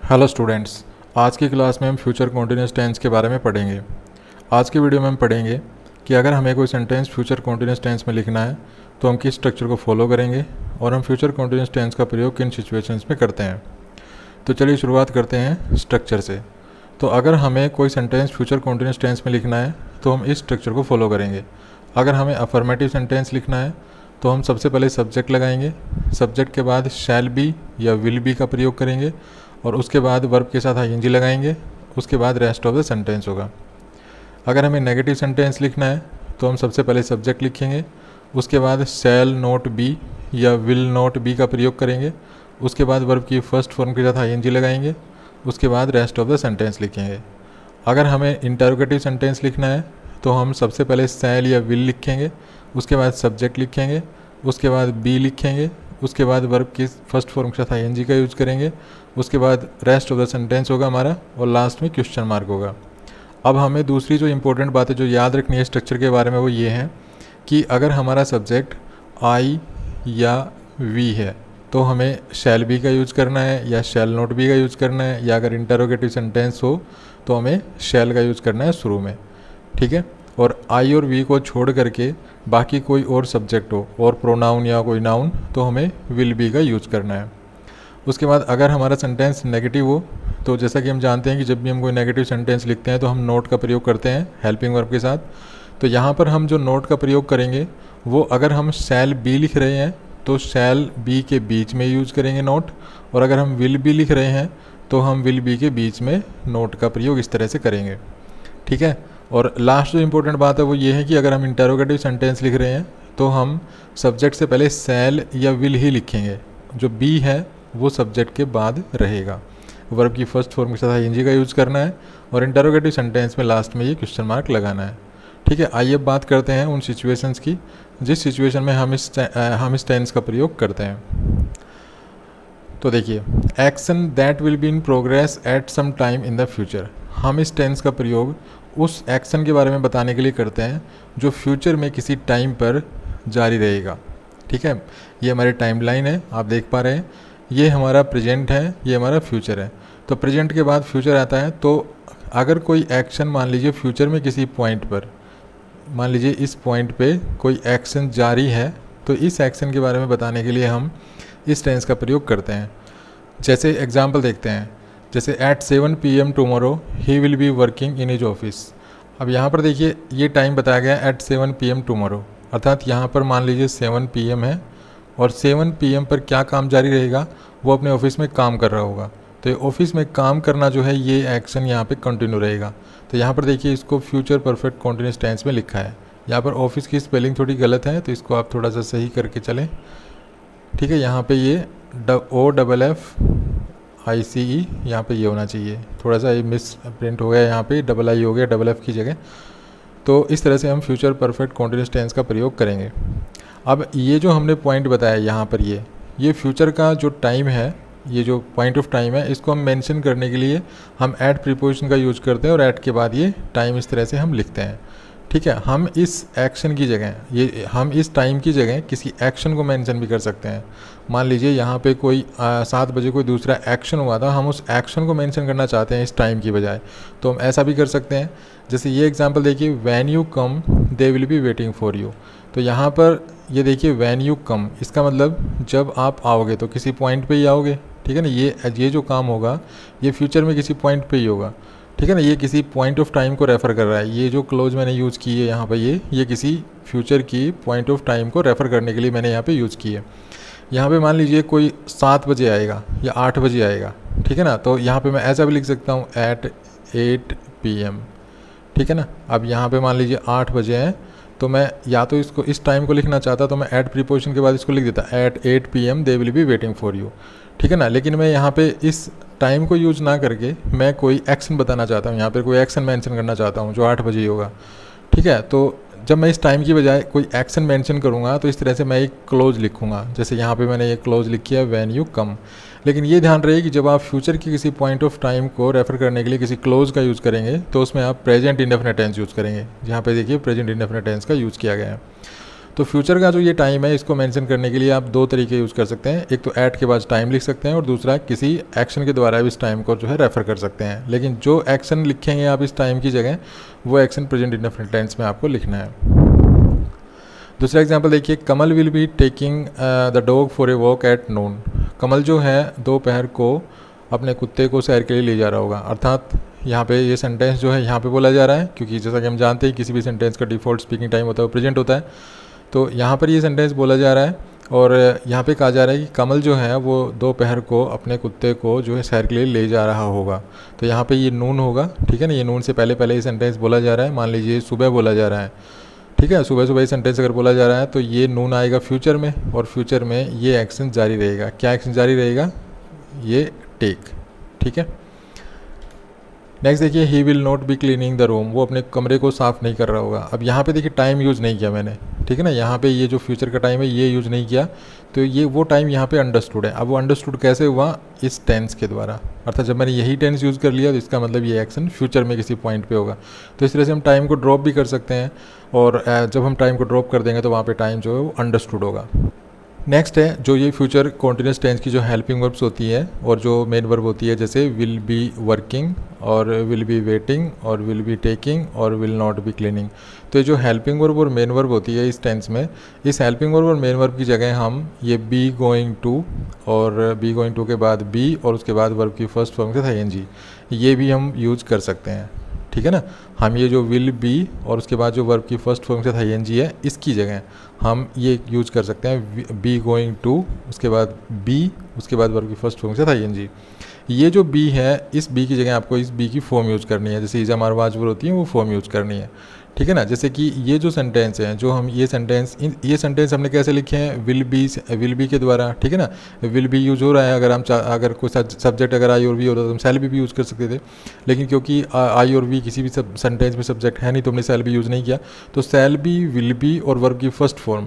Hello students, आज की class में हम फ्यूचर कॉन्टिन्यूस टेंस के बारे में पढ़ेंगे। आज की वीडियो में हम पढ़ेंगे कि अगर हमें कोई सेंटेंस फ्यूचर कॉन्टिन्यूस टेंस में लिखना है तो हम किस स्ट्रक्चर को फॉलो करेंगे और हम फ्यूचर कॉन्टिन्यूस टेंस का प्रयोग किन सिचुएशंस में करते हैं। तो चलिए शुरुआत करते हैं स्ट्रक्चर से। तो अगर हमें कोई सेंटेंस फ्यूचर कॉन्टिन्यूस टेंस में लिखना है तो हम इस स्ट्रक्चर को फॉलो करेंगे। अगर हमें अफर्मेटिव सेंटेंस लिखना है तो हम सबसे पहले सब्जेक्ट लगाएंगे, सब्जेक्ट के बाद शैल बी या विल बी का प्रयोग करेंगे और उसके बाद वर्ब के साथ आईएनजी लगाएंगे, उसके बाद रेस्ट ऑफ द सेंटेंस होगा। अगर हमें नेगेटिव सेंटेंस लिखना है तो हम सबसे पहले सब्जेक्ट लिखेंगे, उसके बाद शैल नॉट बी या विल नॉट बी का प्रयोग करेंगे, उसके बाद वर्ब की फर्स्ट फॉर्म के साथ आईएनजी लगाएंगे, उसके बाद रेस्ट ऑफ द सेंटेंस लिखेंगे। अगर हमें इंटरोगेटिव सेंटेंस लिखना है तो हम सबसे पहले शैल या विल लिखेंगे, उसके बाद सब्जेक्ट लिखेंगे, उसके बाद बी लिखेंगे, उसके बाद वर्ब की फर्स्ट फॉर्म के साथ आईएनजी का यूज करेंगे, उसके बाद रेस्ट ऑफ द सेंटेंस होगा हमारा और लास्ट में क्वेश्चन मार्क होगा। अब हमें दूसरी जो इंपॉर्टेंट बात है जो याद रखनी है स्ट्रक्चर के बारे में वो ये है कि अगर हमारा सब्जेक्ट आई या वी है तो हमें शैल बी का यूज करना है या शैल नॉट बी का यूज करना है, या अगर इंटरोगेटिव सेंटेंस हो तो हमें शैल का यूज करना है शुरू में, ठीक है। और आई और वी को छोड़ करके बाकी कोई और सब्जेक्ट हो और प्रोनाउन या कोई नाउन तो हमें विल बी का यूज करना है। उसके बाद अगर हमारा सेंटेंस नेगेटिव हो तो जैसा कि हम जानते हैं कि जब भी हम कोई नेगेटिव सेंटेंस लिखते हैं तो हम नोट का प्रयोग करते हैं हेल्पिंग वर्ब के साथ। तो यहाँ पर हम जो नोट का प्रयोग करेंगे वो अगर हम शैल बी लिख रहे हैं तो शैल बी के बीच में यूज करेंगे नोट, और अगर हम विल बी लिख रहे हैं तो हम विल बी के बीच में नोट का प्रयोग इस तरह से करेंगे, ठीक है। और लास्ट जो इंपॉर्टेंट बात है वो ये है कि अगर हम इंटरोगेटिव सेंटेंस लिख रहे हैं तो हम सब्जेक्ट से पहले शैल या विल ही लिखेंगे, जो बी है वो सब्जेक्ट के बाद रहेगा। वर्ब की फर्स्ट फॉर्म के साथ आईएनजी का यूज करना है और इंटरोगेटिव सेंटेंस में लास्ट में ये क्वेश्चन मार्क लगाना है, ठीक है। आइए अब बात करते हैं उन सिचुएशंस की जिस सिचुएशन में हम इस टेंस का प्रयोग करते हैं। तो देखिए, action that will be in progress at some time in the future. हम इस टेंस का प्रयोग उस एक्शन के बारे में बताने के लिए करते हैं जो फ्यूचर में किसी टाइम पर जारी रहेगा, ठीक है। ये हमारी टाइमलाइन है, आप देख पा रहे हैं, ये हमारा प्रेजेंट है, ये हमारा फ्यूचर है। तो प्रेजेंट के बाद फ्यूचर आता है, तो अगर कोई एक्शन मान लीजिए फ्यूचर में किसी पॉइंट पर, मान लीजिए इस पॉइंट पे कोई एक्शन जारी है, तो इस एक्शन के बारे में बताने के लिए हम इस टेंस का प्रयोग करते हैं। जैसे एग्जाम्पल देखते हैं, जैसे at 7 PM tomorrow he will be working in his office. अब यहाँ पर देखिए ये टाइम बताया गया एट 7 PM टुमारो, अर्थात यहाँ पर मान लीजिए 7 PM है और 7 PM पर क्या काम जारी रहेगा, वो अपने ऑफिस में काम कर रहा होगा। तो ये ऑफिस में काम करना जो है ये एक्शन यहाँ पे कंटिन्यू रहेगा। तो यहाँ पर देखिए इसको फ्यूचर परफेक्ट कॉन्टिन्यूस टेंस में लिखा है। यहाँ पर ऑफिस की स्पेलिंग थोड़ी गलत है तो इसको आप थोड़ा सा सही करके चलें, ठीक है। यहाँ पे ये OFFICE यहाँ पे ये होना चाहिए, थोड़ा सा ये मिस प्रिंट हो गया, यहाँ पे II हो गया FF की जगह। तो इस तरह से हम फ्यूचर परफेक्ट कॉन्टिन्यूस टेंस का प्रयोग करेंगे। अब ये जो हमने पॉइंट बताया यहाँ पर ये फ्यूचर का जो टाइम है, ये जो पॉइंट ऑफ टाइम है, इसको हम मेंशन करने के लिए हम ऐट प्रीपोजिशन का यूज करते हैं और ऐट के बाद ये टाइम इस तरह से हम लिखते हैं, ठीक है। हम इस एक्शन की जगह हम इस टाइम की जगह किसी एक्शन को मेंशन भी कर सकते हैं। मान लीजिए यहाँ पे कोई 7 बजे कोई दूसरा एक्शन हुआ था, हम उस एक्शन को मेंशन करना चाहते हैं इस टाइम की बजाय, तो हम ऐसा भी कर सकते हैं। जैसे ये एग्जांपल देखिए, when you come they will be waiting for you. तो यहाँ पर ये देखिए व्हेन यू कम, इसका मतलब जब आप आओगे तो किसी पॉइंट पे ही आओगे, ठीक है ना। ये जो काम होगा ये फ्यूचर में किसी पॉइंट पे ही होगा, ठीक है ना। ये किसी पॉइंट ऑफ टाइम को रेफ़र कर रहा है। ये जो क्लोज मैंने यूज़ की है यहाँ पर ये किसी फ्यूचर की पॉइंट ऑफ टाइम को रेफ़र करने के लिए मैंने यहाँ पे यूज़ की है। यहाँ पे मान लीजिए कोई 7 बजे आएगा या 8 बजे आएगा, ठीक है ना। तो यहाँ पे मैं ऐसा भी लिख सकता हूँ एट 8 PM, ठीक है ना। अब यहाँ पे मान लीजिए 8 बजे हैं तो मैं या तो इसको इस टाइम को लिखना चाहता तो मैं ऐट प्रीपोजिशन के बाद इसको लिख देता at 8 PM they will be waiting for you, ठीक है ना। लेकिन मैं यहाँ पे इस टाइम को यूज ना करके मैं कोई एक्शन बताना चाहता हूँ, यहाँ पर कोई एक्शन मेंशन करना चाहता हूँ जो 8 बजे ही होगा, ठीक है। तो जब मैं इस टाइम की बजाय कोई एक्शन मेंशन करूँगा तो इस तरह से मैं एक क्लोज लिखूँगा। जैसे यहाँ पे मैंने ये क्लोज लिखी है व्हेन यू कम। लेकिन ये ध्यान रहे कि जब आप फ्यूचर की किसी पॉइंट ऑफ टाइम को रेफ़र करने के लिए किसी क्लोज का यूज़ करेंगे तो उसमें आप प्रेजेंट इंडेफिनिट टेंस यूज़ करेंगे। यहाँ पे देखिए प्रेजेंट इंडेफिनिट टेंस का यूज़ किया गया है। तो फ्यूचर का जो ये टाइम है इसको मेंशन करने के लिए आप दो तरीके यूज़ कर सकते हैं। एक तो एट के बाद टाइम लिख सकते हैं और दूसरा किसी एक्शन के द्वारा भी इस टाइम को जो है रेफ़र कर सकते हैं। लेकिन जो एक्शन लिखेंगे आप इस टाइम की जगह, वो एक्शन प्रेजेंट इंडेफिनिट टेंस में आपको लिखना है। दूसरा एग्जांपल देखिए, Kamal will be taking the dog for a walk at noon. Kamal जो है दोपहर को अपने कुत्ते को सैर के लिए ले जा रहा होगा। अर्थात यहाँ पे ये सेंटेंस जो है यहाँ पे बोला जा रहा है, क्योंकि जैसा कि हम जानते हैं किसी भी सेंटेंस का डिफ़ॉल्ट स्पीकिंग टाइम होता है वो प्रेजेंट होता है। तो यहाँ पर ये सेंटेंस बोला जा रहा है और यहाँ पे कहा जा रहा है कि कमल जो है वो दोपहर को अपने कुत्ते को जो है सैर के लिए ले जा रहा होगा। तो यहाँ पे ये नून होगा, ठीक है ना। ये नून से पहले पहले ये सेंटेंस बोला जा रहा है। मान लीजिए सुबह बोला जा रहा है, ठीक है, सुबह सुबह ये सेंटेंस अगर बोला जा रहा है तो ये नून आएगा फ्यूचर में, और फ्यूचर में ये एक्शन जारी रहेगा। क्या एक्शन जारी रहेगा? ये टेक, ठीक है। नेक्स्ट देखिए, he will not be cleaning the room. वो अपने कमरे को साफ़ नहीं कर रहा होगा। अब यहाँ पे देखिए टाइम यूज़ नहीं किया मैंने, ठीक है ना। यहाँ पे ये जो फ्यूचर का टाइम है ये यूज़ नहीं किया, तो ये वो टाइम यहाँ पे अंडरस्टूड है। अब वो अंडरस्टूड कैसे हुआ? इस टेंस के द्वारा। अर्थात जब मैंने यही टेंस यूज़ कर लिया तो इसका मतलब ये एक्शन फ्यूचर में किसी पॉइंट पे होगा। तो इस तरह से हम टाइम को ड्रॉप भी कर सकते हैं, और जब हम टाइम को ड्रॉप कर देंगे तो वहाँ पे टाइम जो है वो अंडरस्टूड होगा। नेक्स्ट है जो ये फ्यूचर कॉन्टिन्यूस टेंस की जो हेल्पिंग वर्ब्स होती है और जो मेन वर्ब होती है, जैसे विल बी वर्किंग और विल बी वेटिंग और विल बी टेकिंग और विल नॉट बी क्लीनिंग। तो ये जो हेल्पिंग वर्ब और मेन वर्ब होती है इस टेंस में, इस हेल्पिंग वर्ब और मेन वर्ब की जगह हम ये बी गोइंग टू और बी गोइंग टू के बाद बी और उसके बाद वर्ब की फर्स्ट फॉर्म के साथ आईएनजी, ये भी हम यूज़ कर सकते हैं, ठीक है ना। हम ये जो विल बी और उसके बाद जो वर्ब की फर्स्ट फॉर्म के साथ आईएनजी है, इसकी जगह हम ये यूज़ कर सकते हैं बी गोइंग टू, उसके बाद बी, उसके बाद वर्ब की फर्स्ट फॉर्म के साथ आईएनजी। ये जो बी है, इस बी की जगह आपको इस बी की फॉर्म यूज़ करनी है, जैसे इज़ हमारे वाजवर होती है वो फॉर्म यूज़ करनी है, ठीक है ना। जैसे कि ये जो सेंटेंस है, जो हम ये सेंटेंस हमने कैसे लिखे हैं? विल बी के द्वारा, ठीक है ना। विल बी यूज़ हो रहा है। अगर कोई सब्जेक्ट अगर आई और वी होता तो हम सेल भी यूज़ कर सकते थे, लेकिन क्योंकि आई और वी किसी भी सेंटेंस में सब्जेक्ट है नहीं तो हमने सेल भी यूज़ नहीं किया। तो सेल बी, विल बी और वर्ब की फर्स्ट फॉर्म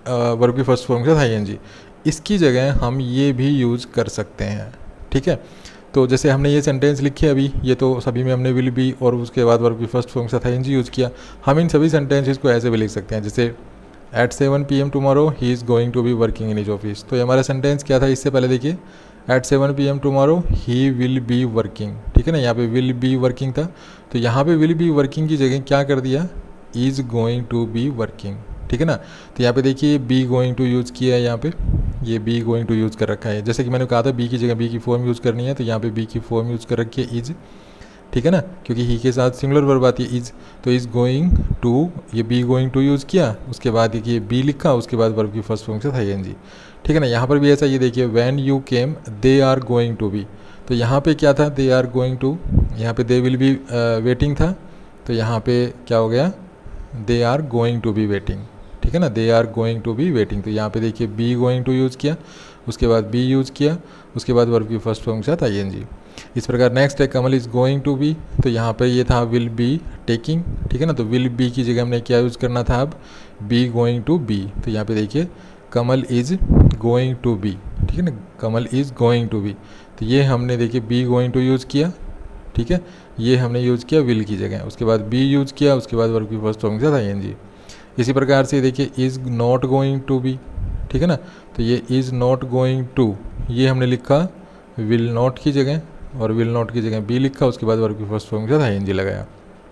के साथ आईएनजी, इसकी जगह हम ये भी यूज़ कर सकते हैं, ठीक है। तो जैसे हमने ये सेंटेंस लिखे अभी, ये तो सभी में हमने विल बी और उसके बाद वर्ब की फर्स्ट फॉर्म के साथ आईएनजी यूज़ किया। हम इन सभी सेंटेंसेस को ऐसे भी लिख सकते हैं, जैसे at 7 PM tomorrow he is going to be working in his office. तो ये हमारा सेंटेंस क्या था? इससे पहले देखिए, at 7 PM tomorrow he will be working, ठीक है ना। यहाँ पे विल बी वर्किंग था, तो यहाँ पे विल बी वर्किंग की जगह क्या कर दिया? Is going to be working, ठीक है ना। तो यहाँ पे देखिए बी गोइंग टू यूज़ किया है, यहाँ पे ये बी गोइंग टू यूज़ कर रखा है। जैसे कि मैंने कहा था बी की जगह बी की फॉर्म यूज़ करनी है, तो यहाँ पे बी की फॉर्म यूज़ कर रखी है इज़, ठीक है ना, क्योंकि ही के साथ सिंगुलर वर्ब आती है इज़। तो इज़ गोइंग टू, ये बी गोइंग टू यूज़ किया, उसके बाद ये बी लिखा, उसके बाद वर्ब की फर्स्ट फॉर्म के साथ आईएनजी, ठीक है ना। यहाँ पर भी ऐसा, ये देखिए when you came they are going to be. तो यहाँ पे क्या था? दे आर गोइंग टू, यहाँ पे दे विल बी वेटिंग था, तो यहाँ पे क्या हो गया? They are going to be waiting, ठीक है ना। They are going to be waiting, तो यहाँ पे देखिए बी गोइंग टू यूज़ किया, उसके बाद बी यूज़ किया, उसके बाद वर्ब की फर्स्ट फॉर्म के साथ आईएनजी। इस प्रकार नेक्स्ट है Kamal is going to be. तो यहाँ पर ये था विल बी टेकिंग, ठीक है ना। तो विल बी की जगह हमने क्या यूज़ करना था? अब बी गोइंग टू बी। तो यहाँ पे देखिए Kamal is going to be, ठीक है ना, Kamal is going to be. तो ये हमने देखिए बी गोइंग टू यूज़ किया, ठीक है, ये हमने यूज़ किया विल की जगह, उसके बाद बी यूज़ किया, उसके बाद वर्ब की फर्स्ट फॉर्म के साथ आईएनजी। इसी प्रकार से देखिए is not going to be, ठीक है ना। तो ये इज़ नॉट गोइंग टू, ये हमने लिखा विल नॉट की जगह, और विल नॉट की जगह बी लिखा, उसके बाद वर्ब की फर्स्ट फॉर्म के साथ आईएनजी लगाया।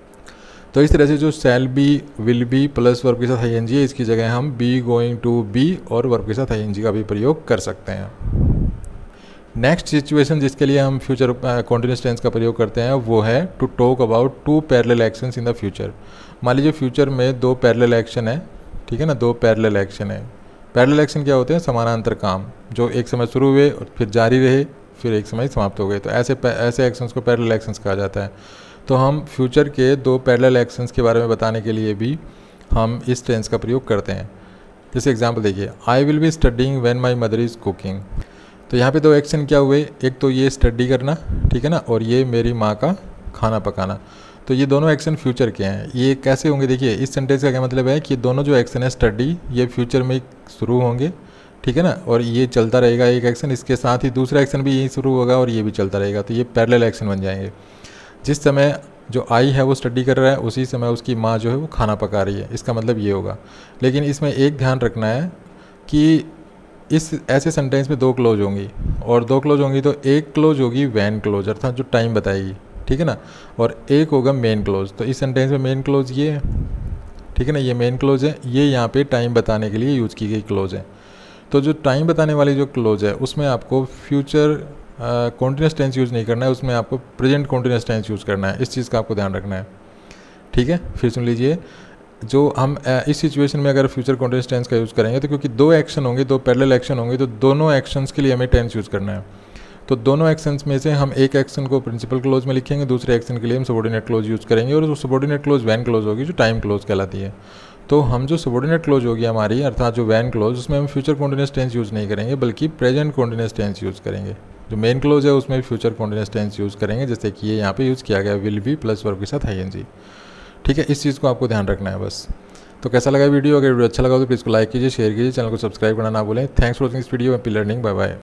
तो इस तरह से जो shall be, will be plus verb के साथ आईएनजी है, इसकी जगह हम बी गोइंग टू बी और वर्ब के साथ आईएनजी का भी प्रयोग कर सकते हैं। नेक्स्ट सिचुएशन जिसके लिए हम फ्यूचर कॉन्टिन्यूस टेंस का प्रयोग करते हैं वो है to talk about two parallel actions in the future. मान लीजिए फ्यूचर में दो पैरेलल एक्शन है, ठीक है ना, दो पैरेलल एक्शन है। पैरेलल एक्शन क्या होते हैं? समानांतर काम, जो एक समय शुरू हुए और फिर जारी रहे, फिर एक समय समाप्त हो गए। तो ऐसे एक्शंस को पैरेलल एक्शंस कहा जाता है। तो हम फ्यूचर के दो पैरेलल एक्शंस के बारे में बताने के लिए भी हम इस टेंस का प्रयोग करते हैं। जैसे एग्जांपल देखिए, I will be studying when my mother is cooking. तो यहाँ पे दो एक्शन क्या हुए? एक तो ये स्टडी करना, ठीक है ना, और ये मेरी माँ का खाना पकाना। तो ये दोनों एक्शन फ्यूचर के हैं। ये कैसे होंगे? देखिए इस सेंटेंस का क्या मतलब है कि दोनों जो एक्शन है स्टडी, ये फ्यूचर में शुरू होंगे, ठीक है ना, और ये चलता रहेगा एक एक्शन, इसके साथ ही दूसरा एक्शन भी यही शुरू होगा और ये भी चलता रहेगा। तो ये पैरेलल एक्शन बन जाएंगे। जिस समय जो आई है वो स्टडी कर रहा है, उसी समय उसकी माँ जो है वो खाना पका रही है, इसका मतलब ये होगा। लेकिन इसमें एक ध्यान रखना है कि इस ऐसे सेंटेंस में दो क्लोज होंगी, और दो क्लोज होंगी तो एक क्लोज होगी वैन क्लोज अर्थात जो टाइम बताएगी, ठीक है ना, और एक होगा मेन क्लोज। तो इस सेंटेंस में मेन क्लोज ये है, ठीक है ना, ये मेन क्लोज है, ये यहाँ पे टाइम बताने के लिए यूज़ की गई क्लोज है। तो जो टाइम बताने वाली जो क्लोज है उसमें आपको फ्यूचर कॉन्टिन्यूस टेंस यूज़ नहीं करना है, उसमें आपको प्रेजेंट कॉन्टिन्यूस टेंस यूज़ करना है। इस चीज़ का आपको ध्यान रखना है, ठीक है। फिर सुन लीजिए, जो हम इस सिचुएशन में अगर फ्यूचर कॉन्टिन्यूस टेंस का यूज़ करेंगे तो क्योंकि दो एक्शन होंगे, दो पैरेलल एक्शन होंगे, तो दोनों एक्शंस के लिए हमें टेंस यूज़ करना है। तो दोनों एक्शंस में से हम एक एक्शन को प्रिंसिपल क्लोज में लिखेंगे, दूसरे एक्शन के लिए हम सबॉर्डिनेट क्लोज यूज़ करेंगे, और वो सबॉर्डिनेट क्लोज वैन क्लोज होगी जो टाइम क्लोज कहलाती है। तो हम जो सबॉर्डिनेट क्लोज होगी हमारी अर्थात जो वैन क्लोज, उसमें हम फ्यूचर कॉन्टिन्यूस टेंस यूज़ नहीं करेंगे बल्कि प्रेजेंट कॉन्टिन्यूस टेंस यूज़ करेंगे। जो मेन क्लोज है उसमें फ्यूचर कॉन्टिन्यूस टेंस यूज़ करेंगे, जैसे कि ये यहाँ पे यूज़ किया गया विल बी प्लस वर्ब के साथ आईएनजी, ठीक है। इस चीज़ को आपको ध्यान रखना है बस। तो कैसा लगा वीडियो? अगर वीडियो अच्छा लगा तो प्लीज़ को लाइक कीजिए, शेयर कीजिए, चैनल को सब्सक्राइब करना ना भूलें। Thanks for watching this video, happy learning, bye bye.